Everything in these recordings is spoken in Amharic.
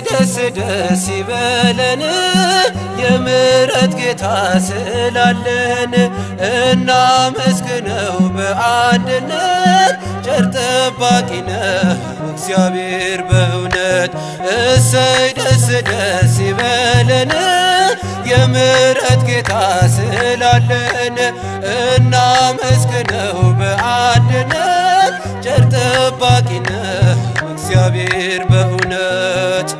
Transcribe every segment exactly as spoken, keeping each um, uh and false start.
ደስ ደስ ይበለን የምሕረት ጌታ ስላለን እናመስግነው በአንድነት ቸር ጠባቂ ነው እግዚአብሔር በእውነት እሰይ ደስ ደስ ይበለን የምሕረት ጌታ ስላለን እናመስግነው በአንድነት ቸር ጠባቂ ነው እግዚአብሔር በእውነት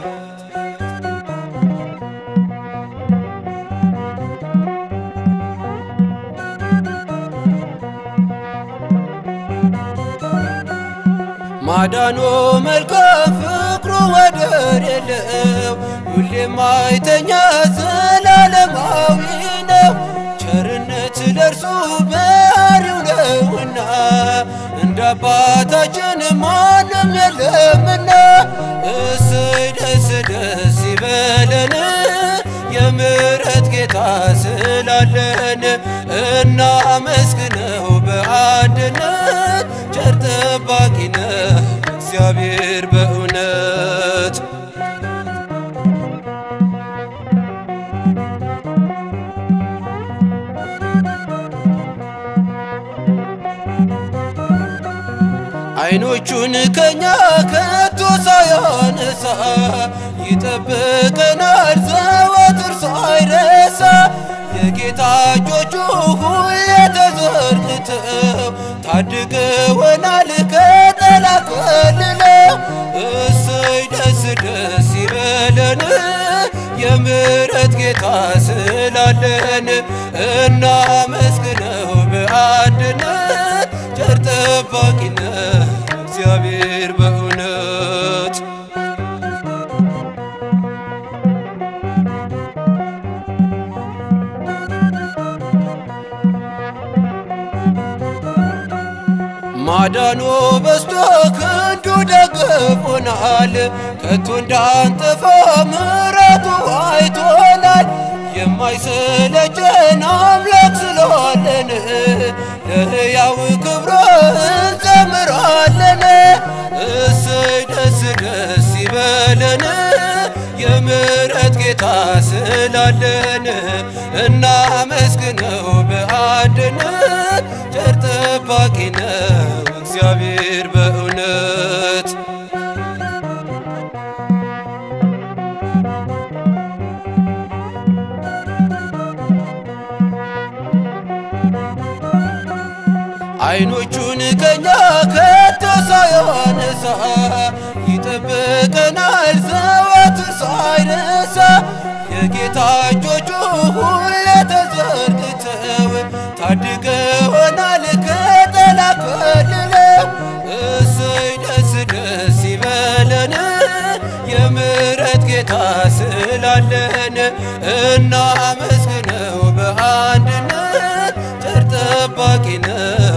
ማዳኑ መልካም ፍቅሩ ወደር የለው ሁሌም አይተኛ ዘላለማዊ ነው ቸርነት ለእርሱ ባህሪው ነውና እንደ አባታችን ማንም የለምና እሰይ ደስ ደስ ይበለን የምሕረት ጌታ ስላለን እናመስግነው በአንድነት ቸር ጠባቂ ነው እግዚአብሔር በእውነት አይኖቹን ከኛ ከቶ ሳያነሳ ይጠብቀናል ዘወትር ሳይረሳ የጌታ እጆቹ ሁሌ ተዘርግተው ታድገውናል ከጠላት ከልለው እሰይ ደስ ደስ ይበለን የምሕረት ጌታ ስላለን እናመስግነው በአንድነት ቸር ጠባቂ ነው እግዚአብሔር በእውነት ማዳኑ በዝቶ ክንዱ ደግፎናል ከቶ እንዳንጠፋ ምሕረቱ አይቶናል የማይሰለቸን አምላክ ስለዋለን ለሕያው ክብሩ እንዘምራለን እሰይ ደስ ደስ ይበለን የምሕረት ጌታ ስላለን እናመስግነው በአንድነት ቸር ጠባቂ ነው እግዚአብሔር በእውነት አይኖቹን ከኛ ከቶ ሳያነሳ ይጠብቀናል ዘወትር ሳይረሳ የጌታ እጆቹ ሁሌ ተዘርግተው ታድገውናል ከጠላት ከልለው እሰይ ደስ ደስ ይበለን የምሕረት ጌታ ስላለን እናመስግነው በአንድነት ቸር ጠባቂ ነው